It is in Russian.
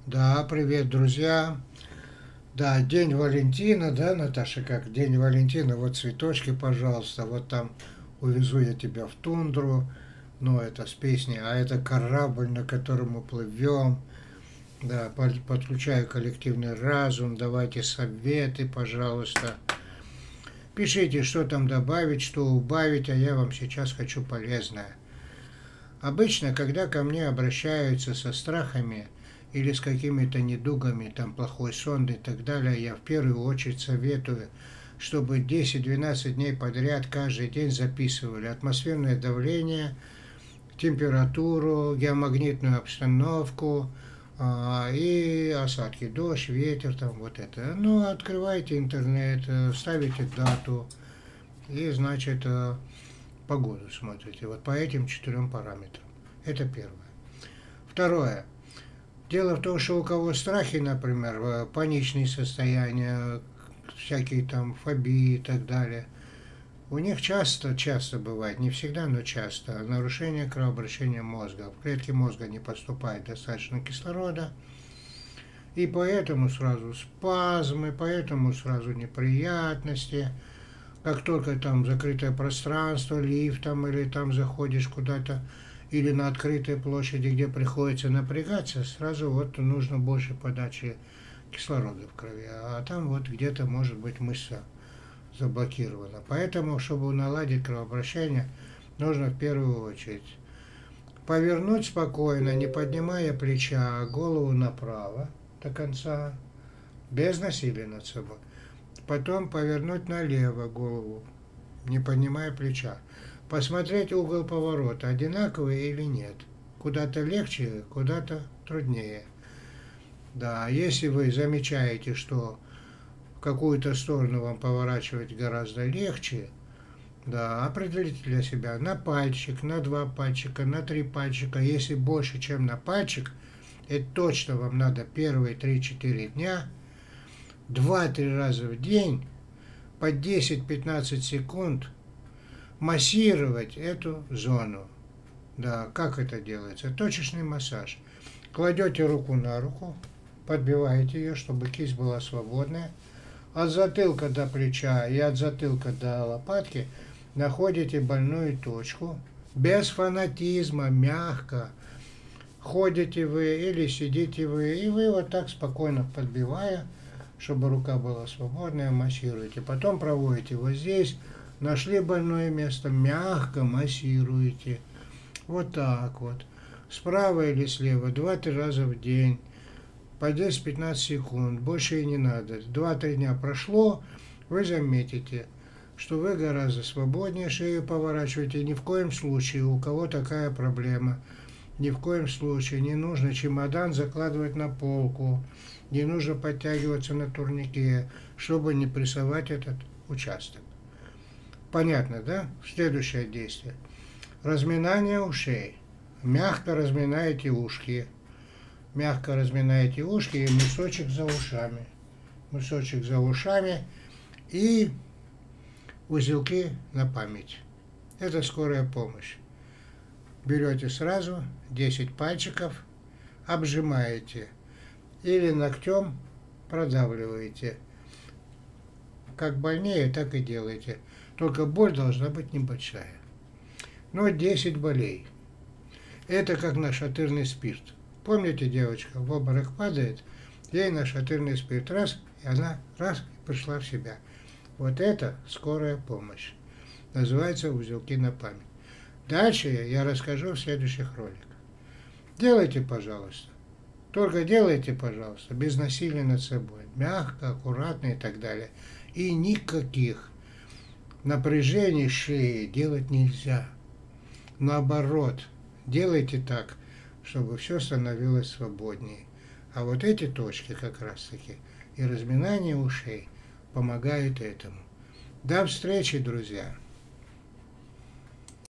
Да, привет, друзья. Да, День Валентина, да, Наташа, как День Валентина, вот цветочки, пожалуйста, вот там увезу я тебя в тундру, ну, это с песней, а это корабль, на котором мы плывем, да, подключаю коллективный разум, давайте советы, пожалуйста. Пишите, что там добавить, что убавить, а я вам сейчас хочу полезное. Обычно, когда ко мне обращаются со страхами или с какими-то недугами, там плохой сон и так далее, я в первую очередь советую, чтобы 10-12 дней подряд каждый день записывали атмосферное давление, температуру, геомагнитную обстановку и осадки, дождь, ветер, там вот это. Ну, открывайте интернет, ставите дату и, значит, погоду смотрите. Вот по этим 4 параметрам. Это первое. Второе. Дело в том, что у кого страхи, например, паничные состояния, всякие там фобии и так далее, у них часто бывает, не всегда, но часто, нарушение кровообращения мозга. В клетки мозга не поступает достаточно кислорода, и поэтому сразу спазмы, поэтому сразу неприятности. Как только там закрытое пространство, лифтом или там заходишь куда-то, или на открытой площади, где приходится напрягаться, сразу вот нужно больше подачи кислорода в крови, а там вот где-то может быть мышца заблокирована. Поэтому, чтобы наладить кровообращение, нужно в первую очередь повернуть спокойно, не поднимая плеча, а голову направо до конца, без насилия над собой. Потом повернуть налево голову, не поднимая плеча. Посмотреть угол поворота, одинаковый или нет. Куда-то легче, куда-то труднее. Да, если вы замечаете, что в какую-то сторону вам поворачивать гораздо легче, да, определите для себя на пальчик, на 2 пальчика, на 3 пальчика. Если больше, чем на пальчик, это точно вам надо первые 3-4 дня, 2-3 раза в день, по 10-15 секунд массировать эту зону. Да, как это делается? Точечный массаж. Кладете руку на руку, подбиваете ее, чтобы кисть была свободная. От затылка до плеча и от затылка до лопатки находите больную точку. Без фанатизма, мягко. Ходите вы или сидите вы, и вы вот так спокойно подбивая, чтобы рука была свободная, массируете. Потом проводите вот здесь, нашли больное место, мягко массируете. Вот так вот. Справа или слева, 2-3 раза в день, по 10-15 секунд, больше и не надо. 2-3 дня прошло, вы заметите, что вы гораздо свободнее шею поворачиваете. Ни в коем случае, у кого такая проблема, ни в коем случае не нужно чемодан закладывать на полку, не нужно подтягиваться на турнике, чтобы не прессовать этот участок. Понятно, да? Следующее действие. Разминание ушей. Мягко разминаете ушки. Мягко разминаете ушки и мысочек за ушами. Мысочек за ушами и узелки на память. Это скорая помощь. Берете сразу 10 пальчиков, обжимаете или ногтем продавливаете. Как больнее, так и делайте. Только боль должна быть небольшая. Но 10 болей. Это как нашатырный спирт. Помните, девочка в обморок падает, ей нашатырный спирт раз, и она раз и пришла в себя. Вот это скорая помощь. Называется узелки на память. Дальше я расскажу в следующих роликах. Делайте, пожалуйста. Только делайте, пожалуйста, без насилия над собой. Мягко, аккуратно и так далее. И никаких напряжений шеи делать нельзя. Наоборот, делайте так, чтобы все становилось свободнее. А вот эти точки как раз таки и разминание ушей помогают этому. До встречи, друзья!